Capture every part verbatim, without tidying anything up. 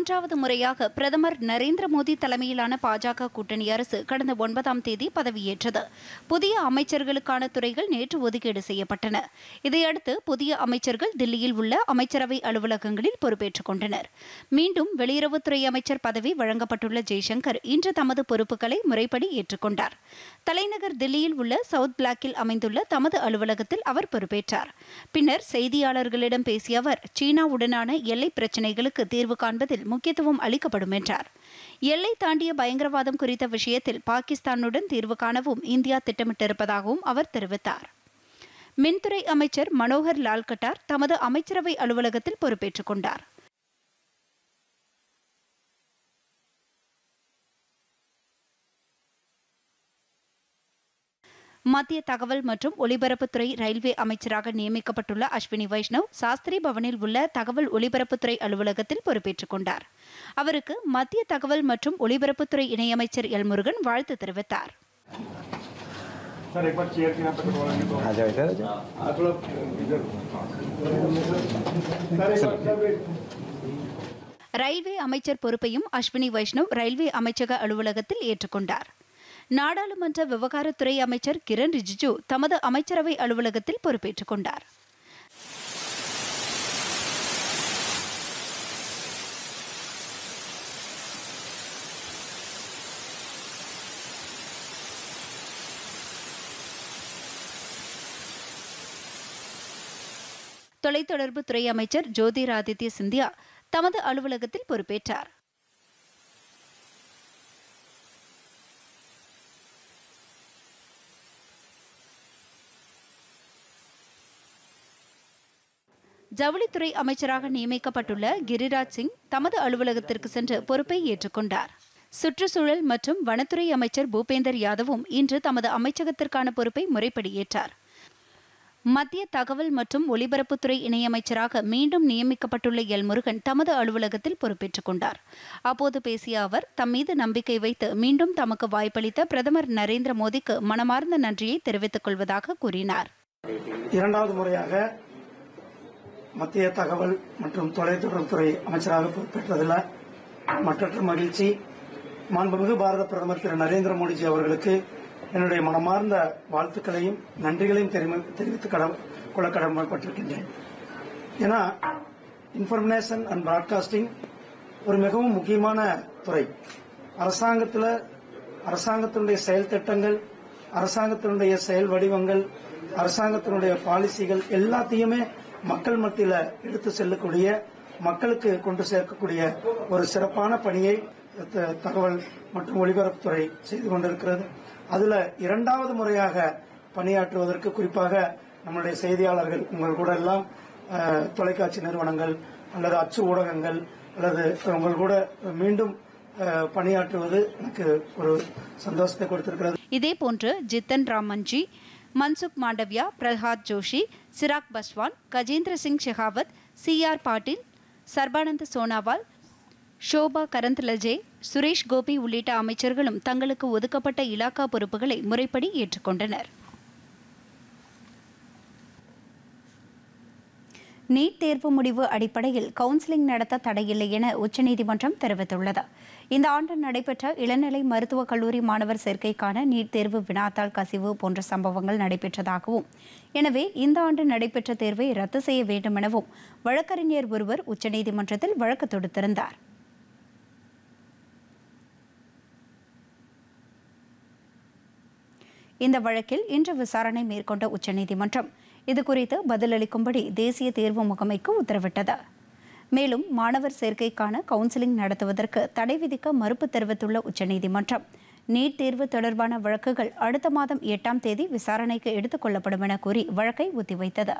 மூன்றாவது முறையாக பிரதமர் நரேந்திர மோடி தலைமையிலான பாஜக கூட்டணி அரசு கடந்த ஒன்பதாம் தேதி பதவியேற்றது. புதிய அமைச்சர்களுக்கான துறைகள் நேற்று ஒதுக்கீடு செய்யப்பட்டன. இதையடுத்து புதிய அமைச்சர்கள் தில்லியில் உள்ள அமைச்சரவை அலுவலகங்களில் பொறுப்பேற்றுக் கொண்டனர். மீண்டும் வெளியுறவுத்துறை அமைச்சர் பதவி வழங்கப்பட்டுள்ள ஜெய்சங்கர் இன்று தமது பொறுப்புகளை முறைப்படி ஏற்றுக்கொண்டார். தலைநகர் தில்லியில் உள்ள சவுத் பிளாக்கில் அமைந்துள்ள தமது அலுவலகத்தில் அவர் பொறுப்பேற்றார். பின்னர் செய்தியாளர்களிடம் பேசிய அவர், சீனாவுடனான எல்லை பிரச்சினைகளுக்கு தீர்வு காண்பதில் முக்கியத்துவம் அளிக்கப்படும் என்றார். எல்லை தாண்டிய பயங்கரவாதம் குறித்த விஷயத்தில் பாகிஸ்தானுடன் தீர்வு காணவும் இந்தியா திட்டமிட்டிருப்பதாகவும் அவர் தெரிவித்தார். மின்துறை அமைச்சர் மனோகர் லால் கட்டார் தமது அமைச்சரவை அலுவலகத்தில் பொறுப்பேற்றுக் கொண்டார். மத்திய தகவல் மற்றும் ஒலிபரப்புத்துறை ரயில்வே அமைச்சராக நியமிக்கப்பட்டுள்ள அஸ்வினி வைஷ்ணவ் சாஸ்திரி பவனில் உள்ள தகவல் ஒலிபரப்புத்துறை அலுவலகத்தில் பொறுப்பேற்றுக் கொண்டார். அவருக்கு மத்திய தகவல் மற்றும் ஒலிபரப்புத்துறை இணையமைச்சர் எல் முருகன் வாழ்த்து தெரிவித்தார். ரயில்வே அமைச்சர் பொறுப்பையும் அஸ்வினி வைஷ்ணவ் ரயில்வே அமைச்சக அலுவலகத்தில் ஏற்றுக்கொண்டார். நாடாளுமன்ற விவகாரத்துறை அமைச்சர் கிரண் ரிஜிஜு தமது அமைச்சரவை அலுவலகத்தில் பொறுப்பேற்றுக் கொண்டார். தொலைத்தொடர்புத்துறை அமைச்சர் ஜோதிராதித்ய சிந்தியா தமது அலுவலகத்தில் பொறுப்பேற்றார். ஜவுளித்துறை அமைச்சராக நியமிக்கப்பட்டுள்ள கிரிராஜ் சிங் தமது அலுவலகத்திற்கு சென்று பொறுப்பை ஏற்றுக்கொண்டார். சுற்றுச்சூழல் மற்றும் வனத்துறை அமைச்சர் பூபேந்தர் யாதவும் இன்று தமது அமைச்சகத்திற்கான பொறுப்பை முறைப்படி ஏற்றார். மத்திய தகவல் மற்றும் ஒலிபரப்புத்துறை இணையமைச்சராக மீண்டும் நியமிக்கப்பட்டுள்ள எல் முருகன் தமது அலுவலகத்தில் பொறுப்பேற்றுக் கொண்டார். அப்போது பேசிய அவர், தம் மீது நம்பிக்கை வைத்து மீண்டும் தமக்கு வாய்ப்பளித்த பிரதமர் நரேந்திர மோடிக்கு மனமார்ந்த நன்றியை தெரிவித்துக் கொள்வதாக கூறினார். இரண்டாவது முறையாக மத்திய தகவல் மற்றும் தொலைத்தொடர்புத்துறை அமைச்சராக பொறுப்பேற்றதில் மற்றற்ற மகிழ்ச்சி. மாண்புமிகு பாரத பிரதமர் திரு நரேந்திர மோடிஜி அவர்களுக்கு என்னுடைய மனமார்ந்த வாழ்த்துக்களையும் நன்றிகளையும் தெரிவித்துக் கொள்ள கடமைப்பட்டிருக்கின்றேன். ஏன்னா இன்ஃபர்மேஷன் அண்ட் பிராட்காஸ்டிங் ஒரு மிகவும் முக்கியமான துறை. அரசாங்கத்தில் அரசாங்கத்தினுடைய செயல் திட்டங்கள், அரசாங்கத்தினுடைய செயல் வடிவங்கள், அரசாங்கத்தினுடைய பாலிசிகள் எல்லாத்தையுமே மக்கள் மத்தியில் எடுத்து செல்லக்கூடிய, மக்களுக்கு கொண்டு சேர்க்கக்கூடிய ஒரு சிறப்பான பணியை தகவல் மற்றும் ஒலிபரப்புத்துறை செய்து கொண்டிருக்கிறது. அதுல இரண்டாவது முறையாக பணியாற்றுவதற்கு, குறிப்பாக நம்முடைய செய்தியாளர்கள் உங்கள் கூட எல்லாம் தொலைக்காட்சி நிறுவனங்கள் அல்லது அச்சு ஊடகங்கள் அல்லது உங்கள் கூட மீண்டும் பணியாற்றுவது எனக்கு ஒரு சந்தோஷத்தை கொடுத்திருக்கிறது. இதேபோன்று ஜித்தன் ராம் மஞ்சி, மன்சுக் மாண்டவியா, பிரஹாத் ஜோஷி, சிராக் பஸ்வான், கஜேந்திர சிங் ஷெகாவத், சி ஆர் பாட்டீல், சர்பானந்த் சோனாவால், ஷோபா கரந்த்லஜே, சுரேஷ் கோபி உள்ளிட்ட அமைச்சர்களும் தங்களுக்கு ஒதுக்கப்பட்ட இலாக்கா பொறுப்புகளை முறைப்படி ஏற்றுக்கொண்டனர். நீட் தேர்வு முடிவு அடிப்படையில் கவுன்சிலிங் நடத்த தடையில்லை என உச்சநீதிமன்றம் தெரிவித்துள்ளது. இந்த ஆண்டு நடைபெற்ற இளநிலை மருத்துவக் கல்லூரி மாணவர் சேர்க்கைக்கான நீட் தேர்வு வினாத்தாள் கசிவு போன்ற சம்பவங்கள் நடைபெற்றதாகவும், எனவே இந்த ஆண்டு நடைபெற்ற தேர்வை ரத்து செய்ய வேண்டும் எனவும் வழக்கறிஞர் ஒருவர் உச்சநீதிமன்றத்தில் வழக்கு தொடுத்திருந்தார். இந்த வழக்கில் இன்று விசாரணை மேற்கொண்ட உச்சநீதிமன்றம் இதுகுறித்து பதிலளிக்கும்படி தேசிய தேர்வு முகமைக்கு உத்தரவிட்டது. மேலும் மாணவர் சேர்க்கைக்கான கவுன்சிலிங் நடத்துவதற்கு தடை விதிக்க மறுப்பு தெரிவித்துள்ள உச்சநீதிமன்றம், நீட் தேர்வு தொடர்பான வழக்குகள் அடுத்த மாதம் எட்டாம் தேதி விசாரணைக்கு எடுத்துக் கொள்ளப்படும் என கூறி வழக்கை ஒத்திவைத்தது.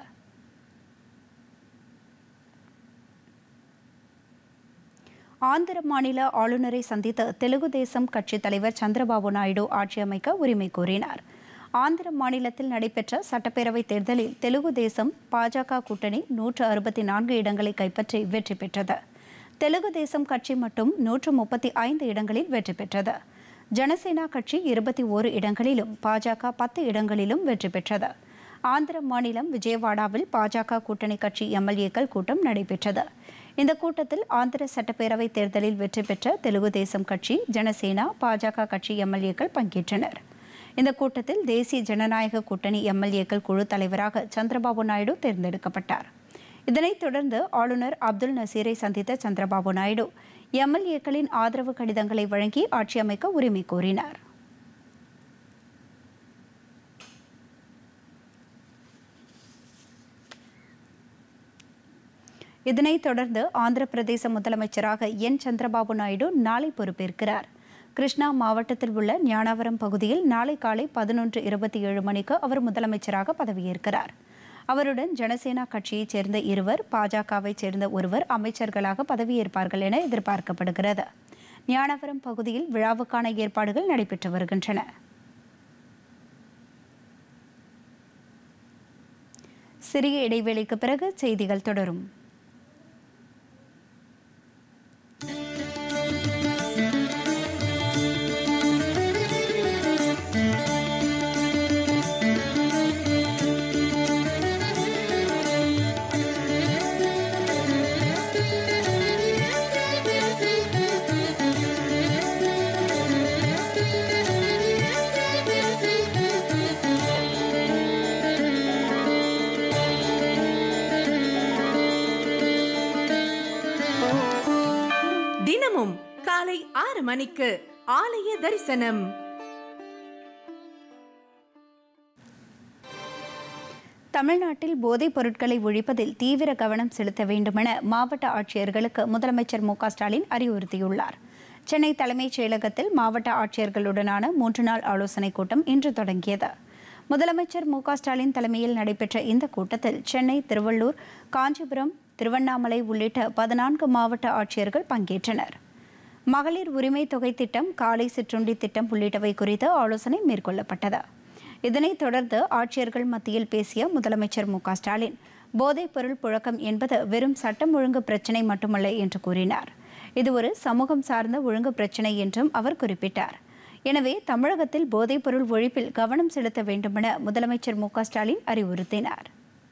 ஆந்திர மாநில ஆளுநரை சந்தித்து தெலுங்கு தேசம் கட்சித் தலைவர் சந்திரபாபு நாயுடு ஆட்சி அமைக்க உரிமை கோரினார். ஆந்திர மாநிலத்தில் நடைபெற்ற சட்டப்பேரவைத் தேர்தலில் தெலுங்கு தேசம் பாஜக கூட்டணி நூற்று அறுபத்தி நான்கு இடங்களை கைப்பற்றி வெற்றி பெற்றது. தெலுங்கு தேசம் கட்சி மட்டும் நூற்று முப்பத்தி ஐந்து இடங்களில் வெற்றி பெற்றது. ஜனசேனா கட்சி இருபத்தி ஓரு இடங்களிலும் பாஜக பத்து இடங்களிலும் வெற்றி பெற்றது. ஆந்திர மாநிலம் விஜயவாடாவில் பாஜக கூட்டணி கட்சி எம்எல்ஏக்கள் கூட்டம் நடைபெற்றது. இந்த கூட்டத்தில் ஆந்திர சட்டப்பேரவை தேர்தலில் வெற்றி பெற்ற தெலுங்கு தேசம் கட்சி, ஜனசேனா, பாஜக கட்சி எம்எல்ஏக்கள் பங்கேற்றனர். இந்த கூட்டத்தில் தேசிய ஜனநாயக கூட்டணி எம்எல்ஏக்கள் குழு தலைவராக சந்திரபாபு நாயுடு தேர்ந்தெடுக்கப்பட்டார். இதனைத் தொடர்ந்து ஆளுநர் அப்துல் நசீரை சந்தித்த சந்திரபாபு நாயுடு எம்எல்ஏக்களின் ஆதரவு கடிதங்களை வழங்கி ஆட்சி அமைக்க உரிமை கோரினார். இதனைத் தொடர்ந்து ஆந்திர பிரதேச முதலமைச்சராக என் சந்திரபாபு நாயுடு நாளை பொறுப்பேற்கிறார். கிருஷ்ணா மாவட்டத்தில் உள்ள ஞானாவரம் பகுதியில் நாளை காலை பதினொன்று இருபத்தி ஏழு மணிக்கு அவர் முதலமைச்சராக பதவியேற்கிறார். அவருடன் ஜனசேனா கட்சியைச் சேர்ந்த இருவர், பாஜகவைச் சேர்ந்த ஒருவர் அமைச்சர்களாக பதவியேற்பார்கள் என எதிர்பார்க்கப்படுகிறது. ஞானாவரம் பகுதியில் விழாவுக்கான ஏற்பாடுகள் நடைபெற்று வருகின்றன. சிறிய இடைவேளைக்கு பிறகு செய்திகள் தொடரும். தினமும் காலை ஆறு மணிக்கு ஆலய தரிசனம். தமிழ்நாட்டில் போதைப் பொருட்களை ஒழிப்பதில் தீவிர கவனம் செலுத்த வேண்டுமென மாவட்ட ஆட்சியர்களுக்கு முதலமைச்சர் மு க ஸ்டாலின் அறிவுறுத்தியுள்ளார். சென்னை தலைமைச் செயலகத்தில் மாவட்ட ஆட்சியர்களுடனான மூன்று நாள் ஆலோசனைக் கூட்டம் இன்று தொடங்கியது. முதலமைச்சர் மு க ஸ்டாலின் தலைமையில் நடைபெற்ற இந்த கூட்டத்தில் சென்னை, திருவள்ளூர், காஞ்சிபுரம், திருவண்ணாமலை உள்ளிட்ட பதினான்கு மாவட்ட ஆட்சியர்கள் பங்கேற்றனர். மகளிர் உரிமை தொகை திட்டம், காலை சிற்றுண்டி திட்டம் உள்ளிட்டவை குறித்து ஆலோசனை மேற்கொள்ளப்பட்டது. இதனைத் தொடர்ந்து ஆட்சியர்கள் மத்தியில் பேசிய முதலமைச்சர் மு க ஸ்டாலின், போதைப் பொருள் புழக்கம் என்பது வெறும் சட்டம் ஒழுங்கு பிரச்சினை மட்டுமல்ல என்று கூறினார். இது ஒரு சமூகம் சார்ந்த ஒழுங்கு பிரச்சினை என்றும் அவர் குறிப்பிட்டார். எனவே தமிழகத்தில் போதைப் பொருள் ஒழிப்பில் கவனம் செலுத்த வேண்டுமென முதலமைச்சர் மு க ஸ்டாலின் அறிவுறுத்தினார்.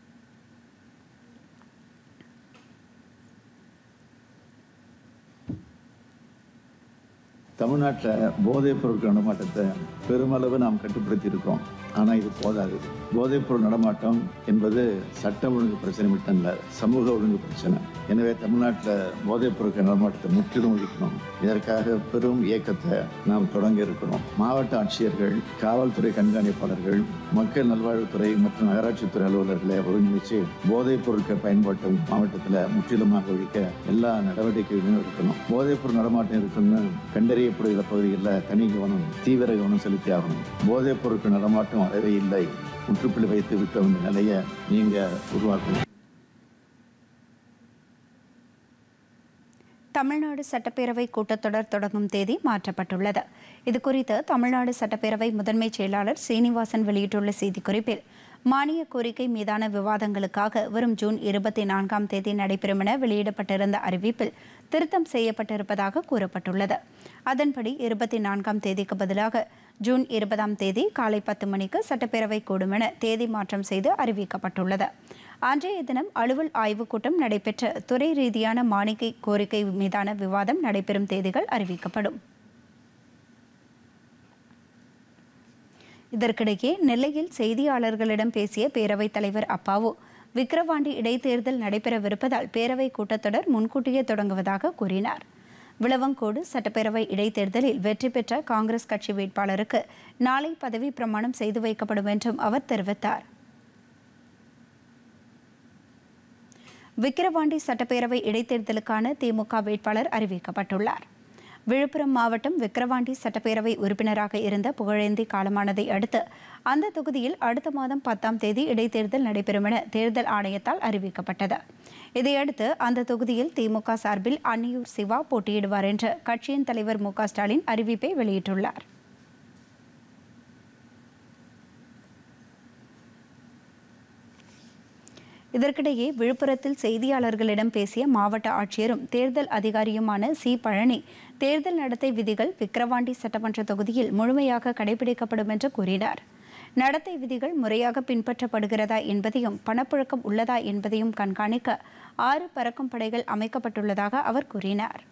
தமிழ்நாட்டில் போதைப் பொருட்கள் நடமாட்டத்தை பெருமளவு நாம் கட்டுப்படுத்தி இருக்கோம். ஆனால் இது போதாது. போதைப்பொருள் நடமாட்டம் என்பது சட்டம் ஒழுங்கு பிரச்சனை மட்டும் இல்லை, சமூக ஒழுங்கு பிரச்சனை. எனவே தமிழ்நாட்டில் போதைப் பொருட்கள் நடமாட்டத்தை முற்றிலும் ஒழிக்கணும். இதற்காக பெரும் இயக்கத்தை நாம் தொடங்க இருக்கிறோம். மாவட்ட ஆட்சியர்கள், காவல்துறை கண்காணிப்பாளர்கள், மக்கள் நல்வாழ்வுத்துறை மற்றும் நகராட்சித்துறை அலுவலர்களை ஒருங்கிணைச்சு போதைப் பொருட்கள் பயன்பாட்டை மாவட்டத்தில் முற்றிலுமாக ஒழிக்க எல்லா நடவடிக்கைகளும் இருக்கணும். போதைப் பொருள் நடமாட்டம் இருக்குன்னு கண்டறியப்படுகிற பகுதிகளில் தனி கவனம், தீவிர கவனம் செலுத்தி ஆகணும். போதைப் பொருட்கள் நடமாட்டம் அறவே இல்லை, முற்றுப்புள்ளி வைத்து விட்ட வேண்டிய நிலையை நீங்க உருவாக்கணும். தமிழ்நாடு சட்டப்பேரவை கூட்டத்தொடர் தொடங்கும் தேதி மாற்றப்பட்டுள்ளது. இதுகுறித்து தமிழ்நாடு சட்டப்பேரவை முதன்மை செயலாளர் சீனிவாசன் வெளியிட்டுள்ள செய்திக்குறிப்பில், மானிய கோரிக்கை மீதான விவாதங்களுக்காக வரும் ஜூன் இருபத்தி நான்காம் தேதி நடைபெறும் என வெளியிடப்பட்டிருந்த அறிவிப்பில் திருத்தம் செய்யப்பட்டிருப்பதாக கூறப்பட்டுள்ளது. அதன்படி இருபத்தி நான்காம் தேதிக்கு பதிலாக ஜூன் இருபதாம் தேதி காலை பத்து மணிக்கு சட்டப்பேரவை கூடும் என தேதி மாற்றம் செய்து அறிவிக்கப்பட்டுள்ளது. அன்றைய தினம் அலுவல் ஆய்வுக் கூட்டம் நடைபெற்ற துறை ரீதியான மானிய கோரிக்கை மீதான விவாதம் நடைபெறும் தேதிகள் அறிவிக்கப்படும். இதற்கிடையே நெல்லையில் செய்தியாளர்களிடம் பேசிய பேரவைத் தலைவர் அப்பாவு, விக்கிரவாண்டி இடைத்தேர்தல் நடைபெறவிருப்பதால் பேரவை கூட்டத்தொடர் முன்கூட்டியே தொடங்குவதாக கூறினார். விளவங்கோடு சட்டப்பேரவை இடைத்தேர்தலில் வெற்றி பெற்ற காங்கிரஸ் கட்சி வேட்பாளருக்கு நாளை பதவி பிரமாணம் செய்து வைக்கப்படும் என்றும் அவர் தெரிவித்தார். விக்கிரவாண்டி சட்டப்பேரவை இடைத்தேர்தலுக்கான திமுக வேட்பாளர் அறிவிக்கப்பட்டுள்ளார். விழுப்புரம் மாவட்டம் விக்கிரவாண்டி சட்டப்பேரவை உறுப்பினராக இருந்த புகழேந்தி காலமானதை அடுத்து அந்த தொகுதியில் அடுத்த மாதம் பத்தாம் தேதி இடைத்தேர்தல் நடைபெறும் என தேர்தல் ஆணையத்தால் அறிவிக்கப்பட்டது. இதையடுத்து அந்த தொகுதியில் திமுக சார்பில் அன்னியூர் சிவா போட்டியிடுவார் என்று கட்சியின் தலைவர் மு க ஸ்டாலின் அறிவிப்பை வெளியிட்டுள்ளார். இதற்கிடையே விழுப்புரத்தில் செய்தியாளர்களிடம் பேசிய மாவட்ட ஆட்சியரும் தேர்தல் அதிகாரியுமான சி பழனி, தேர்தல் நடத்தை விதிகள் விக்கிரவாண்டி சட்டமன்ற தொகுதியில் முழுமையாக கடைபிடிக்கப்படும் என்று கூறினார். நடத்தை விதிகள் முறையாக பின்பற்றப்படுகிறதா என்பதையும் பணப்புழக்கம் உள்ளதா என்பதையும் கண்காணிக்க ஆறு பறக்கும் படைகள் அமைக்கப்பட்டுள்ளதாக அவர் கூறினார்.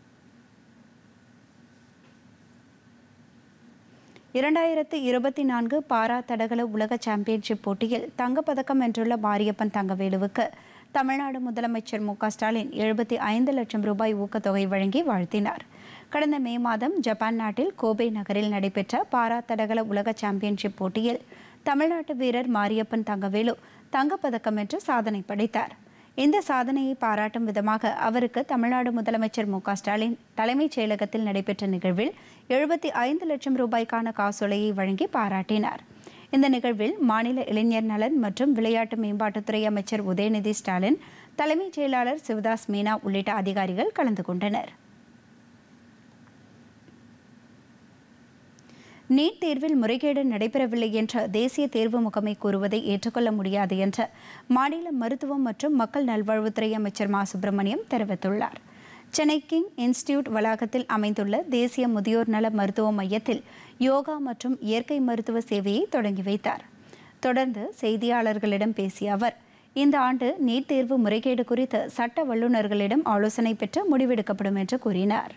இரண்டாயிரத்து இருபத்தி நான்கு பாரா தடகள உலக சாம்பியன்ஷிப் போட்டியில் தங்கப்பதக்கம் வென்றுள்ள மாரியப்பன் தங்கவேலுவுக்கு தமிழ்நாடு முதலமைச்சர் மு க ஸ்டாலின் எழுபத்தி ஐந்து லட்சம் ரூபாய் ஊக்கத்தொகை வழங்கி வாழ்த்தினார். கடந்த மே மாதம் ஜப்பான் நாட்டில் கோபே நகரில் நடைபெற்ற பாரா தடகள உலக சாம்பியன்ஷிப் போட்டியில் தமிழ்நாட்டு வீரர் மாரியப்பன் தங்கவேலு தங்கப்பதக்கம் வென்று சாதனை படைத்தார். இந்த சாதனையை பாராட்டும் விதமாக அவருக்கு தமிழ்நாடு முதலமைச்சர் மு க ஸ்டாலின் தலைமைச் செயலகத்தில் நடைபெற்ற நிகழ்வில் எழுபத்தி ஐந்து லட்சம் ரூபாய்க்கான காசோலையை வழங்கி பாராட்டினார். இந்த நிகழ்வில் மாநில இளைஞர் நலன் மற்றும் விளையாட்டு மேம்பாட்டுத்துறை அமைச்சர் உதயநிதி ஸ்டாலின், தலைமைச் செயலாளர் சிவதாஸ் மீனா உள்ளிட்ட அதிகாரிகள் கலந்து கொண்டனர். நீட் தேர்வில் முறைகேடு நடைபெறவில்லை என்ற தேசிய தேர்வு முகமை கூறுவதை ஏற்றுக்கொள்ள முடியாது என்று மாநில மருத்துவம் மற்றும் மக்கள் நல்வாழ்வுத்துறை அமைச்சர் மா சுப்பிரமணியம் தெரிவித்துள்ளார். சென்னை கிங் இன்ஸ்டிடியூட் வளாகத்தில் அமைந்துள்ள தேசிய முதியோர் நல மருத்துவ மையத்தில் யோகா மற்றும் இயற்கை மருத்துவ சேவையை தொடங்கி வைத்தார். தொடர்ந்து செய்தியாளர்களிடம் பேசிய அவர், இந்த ஆண்டு நீட் தேர்வு முறைகேடு குறித்து சட்ட வல்லுநர்களிடம் ஆலோசனை பெற்று முடிவெடுக்கப்படும் என்று கூறினார்.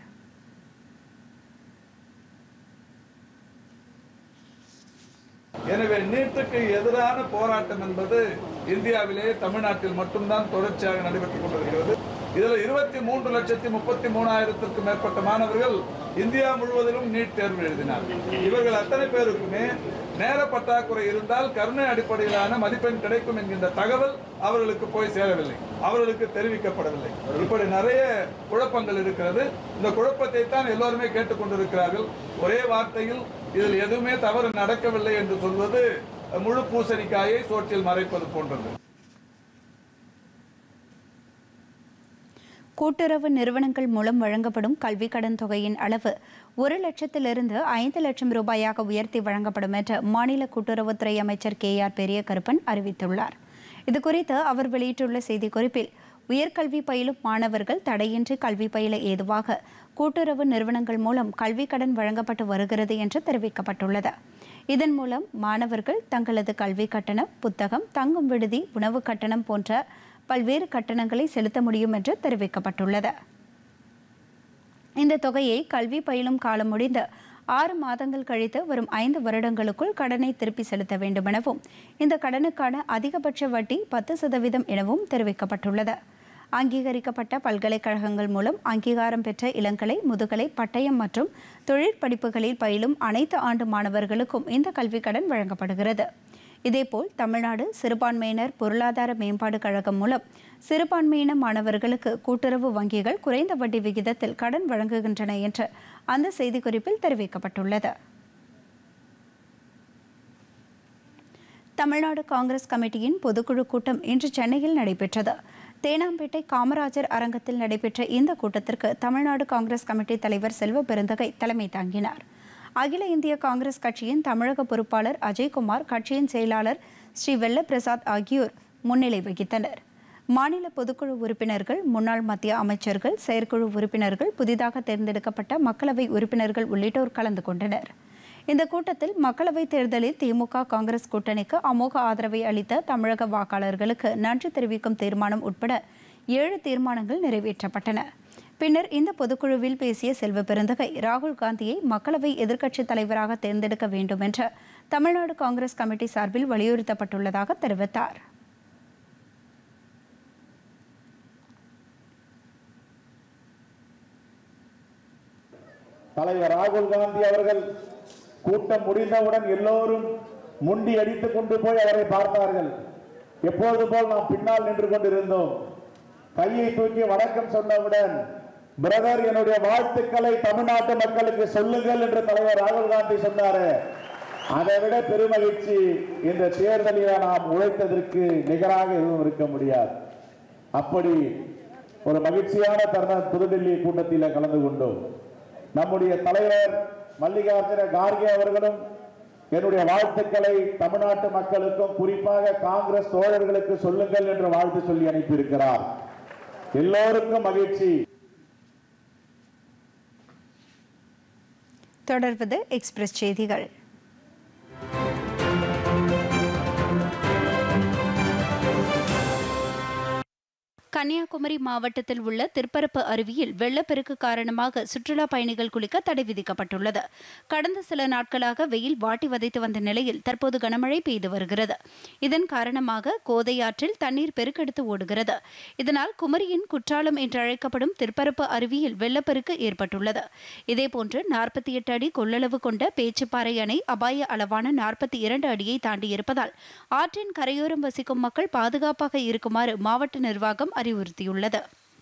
எனவே நீட்டுக்கு எதிரான போராட்டம் என்பது இந்தியாவிலே தமிழ்நாட்டில் மட்டும்தான் தொடர்ச்சியாக நடைபெற்றுக் கொண்டிருக்கிறது. இதில் இருபத்தி மூன்று லட்சத்தி முப்பத்தி மூணாயிரத்திற்கும் மேற்பட்ட மாணவர்கள் இந்தியா முழுவதிலும் நீட் தேர்வு எழுதினார். இவர்கள் அத்தனை பேருக்குமே நேர பற்றாக்குறை இருந்தால் கருணை அடிப்படையிலான மதிப்பெண் கிடைக்கும் என்கின்ற தகவல் அவர்களுக்கு போய் சேரவில்லை, அவர்களுக்கு தெரிவிக்கப்படவில்லை. இப்படி நிறைய குழப்பங்கள் இருக்கிறது. இந்த குழப்பத்தை தான் எல்லோருமே கேட்டுக்கொண்டிருக்கிறார்கள். ஒரே வார்த்தையில் இதில் எதுவுமே தவறு நடக்கவில்லை என்று சொல்வது முழு பூசணிக்காயை சோற்றில் மறைப்பது போன்றது. கூட்டுறவு நிறுவனங்கள் மூலம் வழங்கப்படும் கல்வி கடன் தொகையின் அளவு ஒரு லட்சத்திலிருந்து ஐந்து லட்சம் ரூபாயாக உயர்த்தி வழங்கப்படும் என்று மாநில கூட்டுறவுத்துறை அமைச்சர் கே ஆர் பெரியகருப்பன் அறிவித்துள்ளார். இதுகுறித்து அவர் வெளியிட்டுள்ள செய்திக்குறிப்பில், உயர்கல்வி பயிலும் மாணவர்கள் தடையின்றி கல்வி பயில ஏதுவாக கூட்டுறவு நிறுவனங்கள் மூலம் கல்வி கடன் வழங்கப்பட்டு வருகிறது என்று தெரிவிக்கப்பட்டுள்ளது. இதன் மூலம் மாணவர்கள் தங்களது கல்வி கட்டணம், புத்தகம், தங்கும் விடுதி, உணவு கட்டணம் போன்ற பல்வேறு கட்டணங்களை செலுத்த முடியும் என்று தெரிவிக்கப்பட்டுள்ளது. இந்த தொகையை கல்வி பயிலும் காலம் முடிந்த ஆறு மாதங்கள் கழித்து வரும் ஐந்து வருடங்களுக்குள் கடனை திருப்பி செலுத்த வேண்டும் எனவும், இந்த கடனுக்கான அதிகபட்ச வட்டி பத்து சதவீதம் எனவும் தெரிவிக்கப்பட்டுள்ளது. அங்கீகரிக்கப்பட்ட பல்கலைக்கழகங்கள் மூலம் அங்கீகாரம் பெற்ற இளங்கலை, முதுகலை, பட்டயம் மற்றும் தொழிற்படிப்புகளில் பயிலும் அனைத்து ஆண்டு மாணவர்களுக்கும் இந்த கல்விக் கடன் வழங்கப்படுகிறது. இதேபோல் தமிழ்நாடு சிறுபான்மையினர் பொருளாதார மேம்பாடு கழகம் மூலம் சிறுபான்மையின மாணவர்களுக்கு கூட்டுறவு வங்கிகள் குறைந்த வட்டி விகிதத்தில் கடன் வழங்குகின்றன என்று அந்த செய்திக்குறிப்பில் தெரிவிக்கப்பட்டுள்ளது. தமிழ்நாடு காங்கிரஸ் கமிட்டியின் பொதுக்குழு கூட்டம் இன்று சென்னையில் நடைபெற்றது. தேனாம்பேட்டை காமராஜர் அரங்கத்தில் நடைபெற்ற இந்த கூட்டத்திற்கு தமிழ்நாடு காங்கிரஸ் கமிட்டி தலைவர் செல்வ பெருந்தகை தலைமை தாங்கினார். அகில இந்திய காங்கிரஸ் கட்சியின் தமிழக பொறுப்பாளர் அஜய்குமார், கட்சியின் செயலாளர் ஸ்ரீ வெள்ளப்பிரசாத் ஆகியோர் முன்னிலை வகித்தனர். மாநில பொதுக்குழு உறுப்பினர்கள், முன்னாள் மத்திய அமைச்சர்கள், செயற்குழு உறுப்பினர்கள், புதிதாக தேர்ந்தெடுக்கப்பட்ட மக்களவை உறுப்பினர்கள் உள்ளிட்டோர் கலந்து கொண்டனர். இந்த கூட்டத்தில் மக்களவைத் தேர்தலில் திமுக காங்கிரஸ் கூட்டணிக்கு அமோக ஆதரவை அளித்த தமிழக வாக்காளர்களுக்கு நன்றி தெரிவிக்கும் தீர்மானம் உட்பட ஏழு தீர்மானங்கள் நிறைவேற்றப்பட்டன. பின்னர் இந்த பொதுக்குழுவில் பேசிய செல்வ பெருந்தகை, ராகுல் காந்தியை மக்களவை எதிர்க்கட்சித் தலைவராக தேர்ந்தெடுக்க வேண்டும் என்று தமிழ்நாடு காங்கிரஸ் கமிட்டி சார்பில் வலியுறுத்தப்பட்டுள்ளதாக தெரிவித்தார். தலைவர் ராகுல் காந்தி அவர்கள் கூட்டம் முடிந்தவுடன் எல்லோரும் முண்டி அடித்துக் கொண்டு போய் அவரை பார்த்தார்கள். எப்போது போல் நாம் பின்னால் நின்று கொண்டிருந்தோம். கையை தூக்கி வணக்கம் சொன்னவுடன், பிரதர், என்னுடைய வாழ்த்துக்களை தமிழ்நாட்டு மக்களுக்கு சொல்லுங்கள் என்று தலைவர் ராகுல் காந்தி சொன்னாரு. அதை விட பெருமகிழ்ச்சி இந்த தேர்தலில் நாம் உழைத்ததற்கு நிகராக எதுவும் இருக்க முடியாது. அப்படி ஒரு மகிழ்ச்சியான தருணம் புதுடெல்லி கூட்டத்தில் கலந்து கொண்டோம். நம்முடைய தலைவர் மல்லிகார்ஜுன கார்கே அவர்களும் என்னுடைய வாழ்த்துக்களை தமிழ்நாட்டு மக்களுக்கும் குறிப்பாக காங்கிரஸ் தோழர்களுக்கு சொல்லுங்கள் என்று வாழ்த்து சொல்லி அனுப்பியிருக்கிறார். எல்லோருக்கும் மகிழ்ச்சி. தொடர்வது எக்ஸ்பிரஸ் செய்திகள். கன்னியாகுமரி மாவட்டத்தில் உள்ள திருப்பரப்பு அருவியில் வெள்ளப்பெருக்கு காரணமாக சுற்றுலா பயணிகள் குளிக்க தடை விதிக்கப்பட்டுள்ளது. கடந்த சில நாட்களாக வெயில் வாட்டி வதைத்து வந்த நிலையில் தற்போது கனமழை பெய்து வருகிறது. இதன் காரணமாக கோதை ஆற்றில் தண்ணீர் பெருக்கெடுத்து ஓடுகிறது. இதனால் குமரியின் குற்றாலம் என்றழைக்கப்படும் திருப்பரப்பு அருவியில் வெள்ளப்பெருக்கு ஏற்பட்டுள்ளது. இதேபோன்று நாற்பத்தி எட்டு அடி கொள்ளளவு கொண்ட பேச்சுப்பாறை அணை அபாய அளவான நாற்பத்தி இரண்டு அடியை தாண்டியிருப்பதால் ஆற்றின் கரையோரம் வசிக்கும் மக்கள் பாதுகாப்பாக இருக்குமாறு மாவட்ட நிர்வாகம் அறிவுறுத்தியுள்ளது.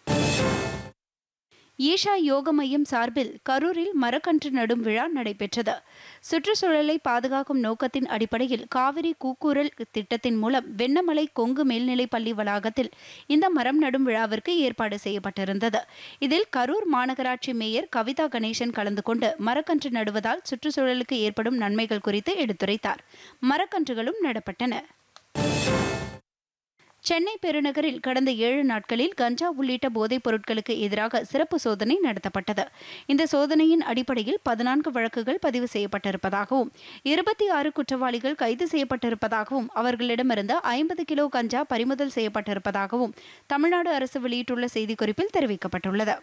ஈஷா யோக மையம் சார்பில் கரூரில் மரக்கன்று நடும் விழா நடைபெற்றது. சுற்றுச்சூழலை பாதுகாக்கும் நோக்கத்தின் அடிப்படையில் காவிரி கூக்குரல் திட்டத்தின் மூலம் வெண்ணமலை கொங்கு மேல்நிலைப் பள்ளி வளாகத்தில் இந்த மரம் நடும் விழாவிற்கு ஏற்பாடு செய்யப்பட்டிருந்தது. இதில் கரூர் மாநகராட்சி மேயர் கவிதா கணேசன் கலந்து கொண்டு மரக்கன்று நடுவதால் சுற்றுச்சூழலுக்கு ஏற்படும் நன்மைகள் குறித்து எடுத்துரைத்தார். மரக்கன்றுகளும் நடப்பட்டன. சென்னை பெருநகரில் கடந்த ஏழு நாட்களில் கஞ்சா உள்ளிட்ட போதைப் பொருட்களுக்கு எதிராக சிறப்பு சோதனை நடத்தப்பட்டது. இந்த சோதனையின் அடிப்படையில் பதினான்கு வழக்குகள் பதிவு செய்யப்பட்டிருப்பதாகவும் இருபத்தி ஆறு குற்றவாளிகள் கைது செய்யப்பட்டிருப்பதாகவும் அவர்களிடமிருந்து ஐம்பது கிலோ கஞ்சா பறிமுதல் செய்யப்பட்டிருப்பதாகவும் தமிழ்நாடு அரசு வெளியிட்டுள்ள செய்திக்குறிப்பில் தெரிவிக்கப்பட்டுள்ளது.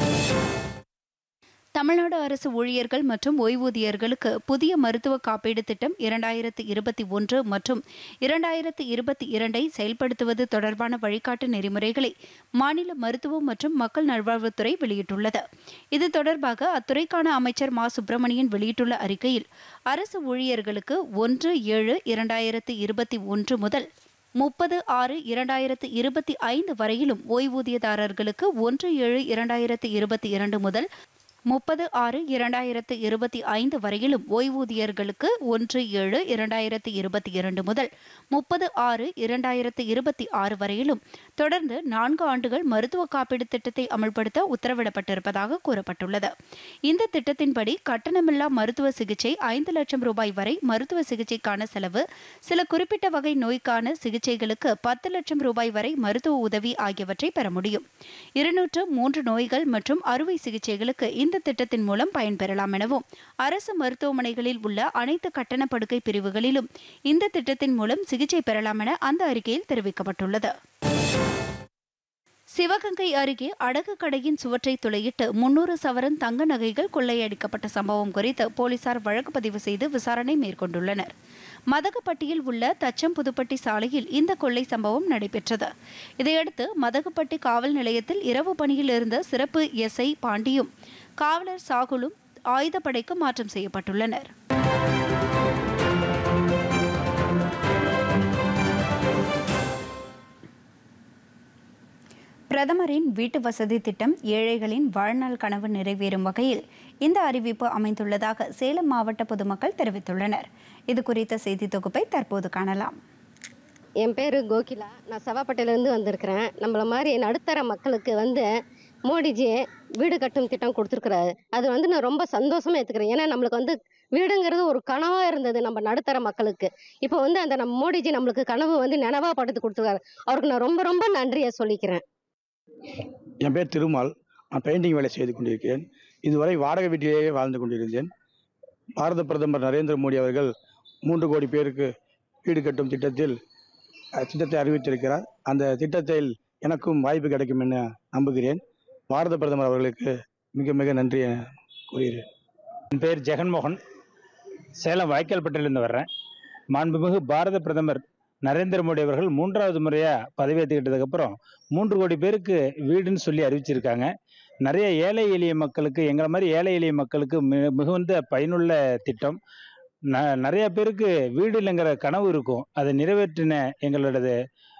தமிழ்நாடு அரசு ஊழியர்கள் மற்றும் ஓய்வூதியர்களுக்கு புதிய மருத்துவ காப்பீடு திட்டம் இரண்டாயிரத்து இருபத்தி ஒன்று மற்றும் இரண்டாயிரத்து இருபத்தி இரண்டை செயல்படுத்துவது தொடர்பான வழிகாட்டு நெறிமுறைகளை மாநில மருத்துவம் மற்றும் மக்கள் நல்வாழ்வுத்துறை வெளியிட்டுள்ளது. இது தொடர்பாக அத்துறைக்கான அமைச்சர் மா சுப்பிரமணியன் வெளியிட்டுள்ள அறிக்கையில் அரசு ஊழியர்களுக்கு ஒன்று ஏழு இரண்டாயிரத்து இருபத்தி ஒன்று முதல் முப்பது ஆறு இரண்டாயிரத்து இருபத்தி ஐந்து வரையிலும், ஓய்வூதியதாரர்களுக்கு ஒன்று ஏழு இரண்டாயிரத்து இருபத்தி இரண்டு முதல் முப்பது ஆறு இரண்டாயிரத்து இருபத்தி ஐந்து வரையிலும், ஓய்வூதியர்களுக்கு ஒன்று ஏழு இரண்டாயிரத்து இருபத்தி இரண்டு முதல் முப்பது ஆறு இரண்டாயிரத்து இருபத்தி ஆறு வரையிலும் தொடர்ந்து நான்கு ஆண்டுகள் மருத்துவ காப்பீடு திட்டத்தை அமல்படுத்த உத்தரவிடப்பட்டிருப்பதாக கூறப்பட்டுள்ளது. இந்த திட்டத்தின்படி கட்டணமில்லா மருத்துவ சிகிச்சை, ஐந்து லட்சம் ரூபாய் வரை மருத்துவ சிகிச்சைக்கான செலவு, சில குறிப்பிட்ட வகை நோய்க்கான சிகிச்சைகளுக்கு பத்து லட்சம் ரூபாய் வரை மருத்துவ உதவி ஆகியவற்றை பெற முடியும். இருநூற்று மூன்று நோய்கள் மற்றும் அறுவை சிகிச்சைகளுக்கு இந்த திட்டத்தின் மூலம் பயன்பெறலாம் எனவும், அரசு மருத்துவமனைகளில் உள்ள அனைத்து கட்டண படுக்கை பிரிவுகளிலும் இந்த திட்டத்தின் மூலம் சிகிச்சை பெறலாம் என அந்த அறிக்கையில் தெரிவிக்கப்பட்டுள்ளது. சிவகங்கை அருகே அடகு கடையின் சுவற்றை துளையிட்டு முன்னூறு சவரன் தங்க நகைகள் கொள்ளையடிக்கப்பட்ட சம்பவம் குறித்து போலீசார் வழக்கு பதிவு செய்து விசாரணை மேற்கொண்டுள்ளனர். மதகுப்பட்டியில் உள்ள தச்சம்புதுப்பட்டி சாலையில் இந்த கொள்ளை சம்பவம் நடைபெற்றது. இதையடுத்து மதகுப்பட்டி காவல் நிலையத்தில் இரவு பணியில் இருந்த சிறப்பு எஸ்ஐ பாண்டியும் காவலர் சாகுலும் ஆயுதப்படைக்கு மாற்றம் செய்யப்பட்டுள்ளனர். பிரதமரின் வீட்டு வசதி திட்டம் ஏழைகளின் வாழ்நாள் கனவு நிறைவேறும் வகையில் இந்த அறிவிப்பு அமைந்துள்ளதாக சேலம் மாவட்ட பொதுமக்கள் தெரிவித்துள்ளனர். இது குறித்த செய்தி தொகுப்பை தற்போது காணலாம். என் பேர் கோகிலா, நான் செவ்வாப்பேட்டையிலேருந்து வந்திருக்கிறேன். நம்மள மாதிரி நடுத்தர மக்களுக்கு வந்து மோடிஜி வீடு கட்டும் திட்டம் கொடுத்துருக்குறாரு. அது வந்து நான் ரொம்ப சந்தோஷமாக ஏற்றுக்கிறேன். ஏன்னா நம்மளுக்கு வந்து வீடுங்கிறது ஒரு கனவாக இருந்தது நம்ம நடுத்தர மக்களுக்கு. இப்போ வந்து அந்த நம்ம மோடிஜி நம்மளுக்கு கனவு வந்து நினைவாக படுத்து கொடுத்துருக்காரு. அவருக்கு நான் ரொம்ப ரொம்ப நன்றியை சொல்லிக்கிறேன். என் பேர் திருமால், நான் பெயிண்டிங் வேலை செய்து கொண்டிருக்கிறேன். இதுவரை வாடகை வீட்டிலேயே வாழ்ந்து கொண்டிருந்தேன். பாரத பிரதமர் நரேந்திர மோடி அவர்கள் மூன்று கோடி பேருக்கு வீடு கட்டும் திட்டத்தில் திட்டத்தை அறிவித்திருக்கிறார். அந்த திட்டத்தில் எனக்கும் வாய்ப்பு கிடைக்கும் என நம்புகிறேன். பாரத பிரதமர் அவர்களுக்கு மிக மிக நன்றி கூறுகிறேன். என் பேர் ஜெகன்மோகன், சேலம் வாய்க்கால்பட்டியிலிருந்து வர்றேன். மாண்புமிகு பாரத பிரதமர் நரேந்திர மோடி அவர்கள் மூன்றாவது முறையாக பதவியேற்றுக்கிட்டதுக்கு அப்புறம் மூன்று கோடி பேருக்கு வீடுன்னு சொல்லி அறிவிச்சிருக்காங்க. நிறைய ஏழை எளிய மக்களுக்கு, எங்களை மாதிரி ஏழை எளிய மக்களுக்கு மிக மிகுந்த பயனுள்ள திட்டம். ந நிறைய பேருக்கு வீடு இல்லைங்கிற கனவு இருக்கும். அதை நிறைவேற்றின எங்களோட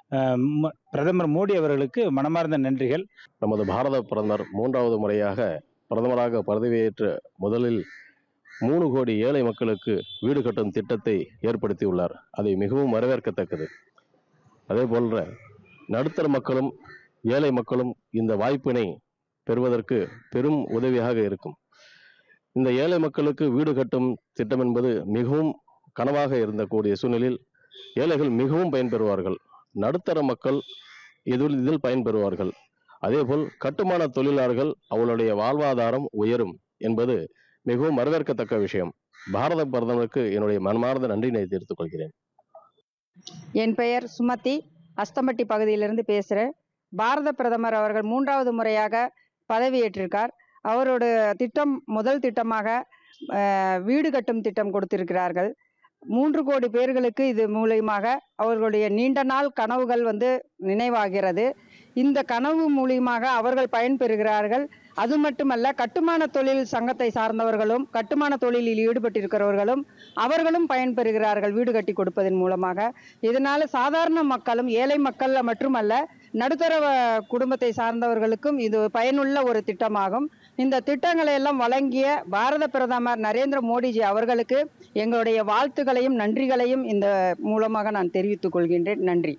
பிரதமர் மோடி அவர்களுக்கு மனமார்ந்த நன்றிகள். நமது பாரத பிரதமர் மூன்றாவது முறையாக பிரதமராக பதவியேற்று முதலில் மூணு கோடி ஏழை மக்களுக்கு வீடு கட்டும் திட்டத்தை ஏற்படுத்தியுள்ளார். அதை மிகவும் வரவேற்கத்தக்கது. அதே போன்ற நடுத்தர மக்களும் ஏழை மக்களும் இந்த வாய்ப்பினை பெறுவதற்கு பெரும் உதவியாக இருக்கும். இந்த ஏழை மக்களுக்கு வீடு கட்டும் திட்டம் என்பது மிகவும் கனவாக இருந்தக்கூடிய சூழ்நிலையில் ஏழைகள் மிகவும் பயன்பெறுவார்கள். நடுத்தர மக்கள் இதில் இதில் பயன்பெறுவார்கள். அதேபோல் கட்டுமான தொழிலாளர்கள் அவளுடைய வாழ்வாதாரம் உயரும் என்பது மிகவும் வரவேற்கத்தக்க விஷயம். பாரத பிரதமருக்கு என்னுடைய மனமார்ந்த நன்றியை தெரிவித்துக் கொள்கிறேன். என் பெயர் சுமதி, அஸ்தம்பட்டி பகுதியிலிருந்து பேசுகிறேன். பாரத பிரதமர் அவர்கள் மூன்றாவது முறையாக பதவியேற்றிருக்கார். அவரோட திட்டம் முதல் திட்டமாக வீடு கட்டும் திட்டம் கொடுத்திருக்கிறார்கள். மூன்று கோடி பேர்களுக்கு இது மூலியமாக அவர்களுடைய நீண்ட நாள் கனவுகள் வந்து நினைவாகிறது. இந்த கனவு மூலியமாக அவர்கள் பயன்பெறுகிறார்கள். அது மட்டுமல்ல, கட்டுமான தொழில் சங்கத்தை சார்ந்தவர்களும் கட்டுமான தொழிலில் ஈடுபட்டிருக்கிறவர்களும் அவர்களும் பயன்பெறுகிறார்கள் வீடு கட்டி கொடுப்பதன் மூலமாக. இதனால சாதாரண மக்களும் ஏழை மக்கள் மட்டுமல்ல, நடுத்தர குடும்பத்தை சார்ந்தவர்களுக்கும் இது பயனுள்ள ஒரு திட்டமாகும். இந்த திட்டங்களை எல்லாம் வழங்கிய பாரத பிரதமர் நரேந்திர மோடிஜி அவர்களுக்கு எங்களுடைய வாழ்த்துக்களையும் நன்றிகளையும் இந்த மூலமாக நான் தெரிவித்துக் கொள்கின்றேன். நன்றி.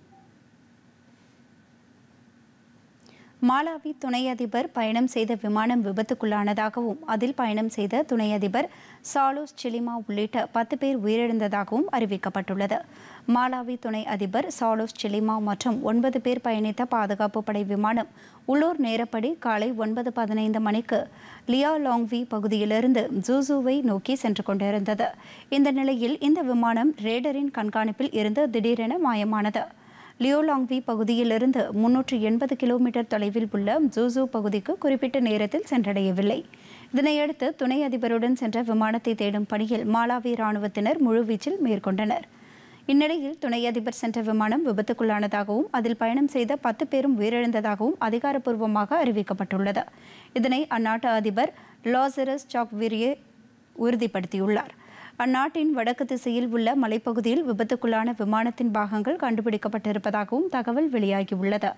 மாலாவி துணை அதிபர் பயணம் செய்த விமானம் விபத்துக்குள்ளானதாகவும் அதில் பயணம் செய்த துணை அதிபர் சாலோஸ் சிலிமா உள்ளிட்ட பத்து பேர் உயிரிழந்ததாகவும் அறிவிக்கப்பட்டுள்ளது. மாலாவி துணை அதிபர் சாலோஸ் சிலிமா மற்றும் ஒன்பது பேர் பயணித்த பாதுகாப்பு படை விமானம் உள்ளூர் நேரப்படி காலை ஒன்பது பதினைந்து மணிக்கு லியா லாங்வி பகுதியிலிருந்து ஜூசூவை நோக்கி சென்று கொண்டிருந்தது. இந்த நிலையில் இந்த விமானம் ரேடரின் கண்காணிப்பில் இருந்து திடீரென மாயமானது. லியோலாங்வி பகுதியிலிருந்து முன்னூற்று எண்பது கிலோமீட்டர் தொலைவில் உள்ள ஜூசூ பகுதிக்கு குறிப்பிட்ட நேரத்தில் சென்றடையவில்லை. இதனையடுத்து துணை அதிபருடன் சென்ற விமானத்தை தேடும் பணியில் மாலாவி ராணுவத்தினர் முழுவீச்சில் மேற்கொண்டனர். இந்நிலையில் துணை அதிபர் சென்ற விமானம் விபத்துக்குள்ளானதாகவும் அதில் பயணம் செய்த பத்து பேரும் உயிரிழந்ததாகவும் அதிகாரப்பூர்வமாக அறிவிக்கப்பட்டுள்ளது. இதனை அந்நாட்டு அதிபர் லாசரஸ் சாக்விரியே உறுதிப்படுத்தியுள்ளார். அந்நாட்டின் வடக்கு திசையில் உள்ள மலைப்பகுதியில் விபத்துக்குள்ளான விமானத்தின் பாகங்கள் கண்டுபிடிக்கப்பட்டிருப்பதாகவும் தகவல் வெளியாகியுள்ளது.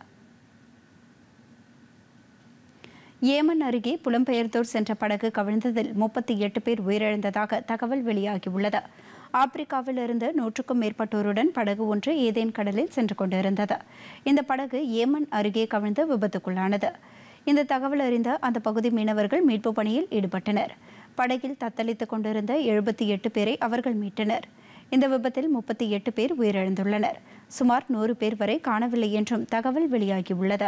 ஏமன் அருகே புலம்பெயர்ந்தோர் சென்ற படகு கவிழ்ந்ததில் முப்பத்தி எட்டு பேர் உயிரிழந்ததாக தகவல் வெளியாகியுள்ளது. ஆப்பிரிக்காவில் இருந்து நூற்றுக்கும் மேற்பட்டோருடன் படகு ஒன்று ஏதேன் கடலில் சென்று கொண்டிருந்தது. இந்த படகு ஏமன் அருகே கவிழ்ந்து விபத்துக்குள்ளானது. இந்த தகவல் அறிந்த அந்த பகுதி மீனவர்கள் மீட்பு பணியில் ஈடுபட்டனர். படகில் தத்தளித்துக் கொண்டிருந்த எழுபத்தி எட்டு பேரை அவர்கள் மீட்டனர். இந்த விபத்தில் முப்பத்தி எட்டு பேர் உயிரிழந்துள்ளனர். சுமார் நூறு பேர் வரை காணவில்லை என்றும் தகவல் வெளியாகியுள்ளது.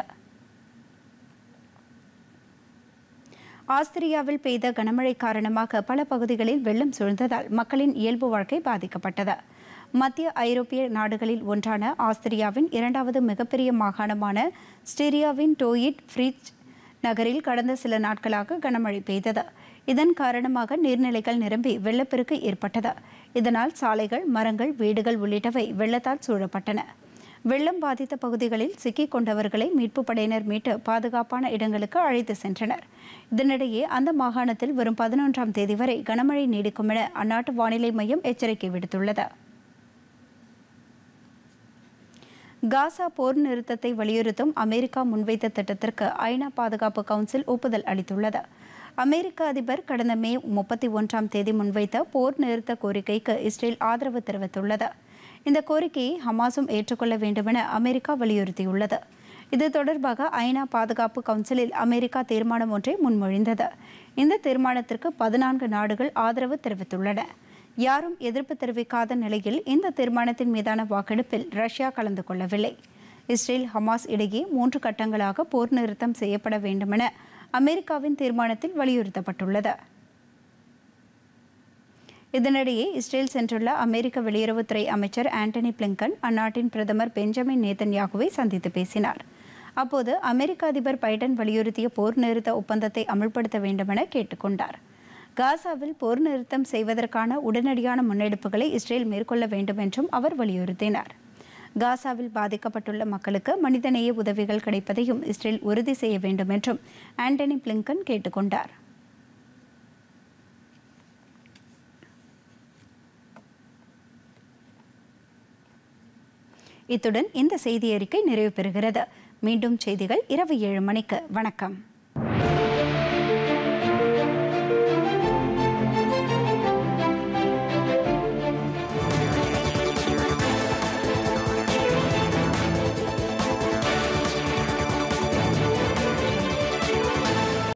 ஆஸ்திரியாவில் பெய்த கனமழை காரணமாக பல பகுதிகளில் வெள்ளம் சூழ்ந்ததால் மக்களின் இயல்பு வாழ்க்கை பாதிக்கப்பட்டது. மத்திய ஐரோப்பிய நாடுகளில் ஒன்றான ஆஸ்திரியாவின் இரண்டாவது மிகப்பெரிய மாகாணமான ஸ்டீரியாவின் டோயிட் ஃப்ரீச் நகரில் கடந்த சில நாட்களாக கனமழை பெய்தது. இதன் காரணமாக நீர்நிலைகள் நிரம்பி வெள்ளப்பெருக்கு ஏற்பட்டது. இதனால் சாலைகள், மரங்கள், வீடுகள் உள்ளிட்டவை வெள்ளத்தால் சூழப்பட்டன. வெள்ளம் பாதித்த பகுதிகளில் சிக்கிக் கொண்டவர்களை மீட்புப் படையினர் மீட்டு பாதுகாப்பான இடங்களுக்கு அழைத்து சென்றனர். இதனிடையே அந்த மாகாணத்தில் வரும் பதினொன்றாம் தேதி வரை கனமழை நீடிக்கும் என அந்நாட்டு வானிலை மையம் எச்சரிக்கை விடுத்துள்ளது. காசா போர் நிறுத்தத்தை வலியுறுத்தும் அமெரிக்கா முன்வைத்த திட்டத்திற்கு ஐநா பாதுகாப்பு கவுன்சில் ஒப்புதல் அளித்துள்ளது. அமெரிக்க அதிபர் கடந்த மே முப்பத்தி ஒன்றாம் தேதி முன்வைத்த போர் நிறுத்த கோரிக்கைக்கு இஸ்ரேல் ஆதரவு தெரிவித்துள்ளது. இந்த கோரிக்கையை ஹமாஸும் ஏற்றுக்கொள்ள வேண்டுமென அமெரிக்கா வலியுறுத்தியுள்ளது. இது தொடர்பாக ஐநா பாதுகாப்பு கவுன்சிலில் அமெரிக்கா தீர்மானம் ஒன்றை முன்மொழிந்தது. இந்த தீர்மானத்திற்கு பதினான்கு நாடுகள் ஆதரவு தெரிவித்துள்ளன. யாரும் எதிர்ப்பு தெரிவிக்காத நிலையில் இந்த தீர்மானத்தின் மீதான வாக்கெடுப்பில் ரஷ்யா கலந்து கொள்ளவில்லை. இஸ்ரேல் ஹமாஸ் இடையே மூன்று கட்டங்களாக போர் நிறுத்தம் செய்யப்பட வேண்டுமென அமெரிக்காவின் தீர்மானத்தில் வலியுறுத்தப்பட்டுள்ளது. இதனிடையே இஸ்ரேல் சென்றுள்ள அமெரிக்க வெளியுறவுத்துறை அமைச்சர் ஆண்டனி பிளிங்கன் அந்நாட்டின் பிரதமர் பெஞ்சமின் நேதன்யாகுவை சந்தித்து பேசினார். அப்போது அமெரிக்க அதிபர் பைடன் வலியுறுத்திய போர் நிறுத்த ஒப்பந்தத்தை அமல்படுத்த வேண்டுமென கேட்டுக்கொண்டார். காசாவில் போர் நிறுத்தம் செய்வதற்கான உடனடியான முன்னெடுப்புகளை இஸ்ரேல் மேற்கொள்ள வேண்டும் என்றும் அவர் வலியுறுத்தினார். காசாவில் பாதிக்கப்பட்டுள்ள மக்களுக்கு மனிதநேய உதவிகள் கிடைப்பதையும் இஸ்ரேல் உறுதி செய்ய வேண்டும் என்றும் ஆண்டனி பிளிங்கன் கேட்டுக்கொண்டார். இத்துடன் இந்த செய்தி அறிக்கை நிறைவு பெறுகிறது. மீண்டும் செய்திகள் இரவு ஏழு மணிக்கு. வணக்கம்.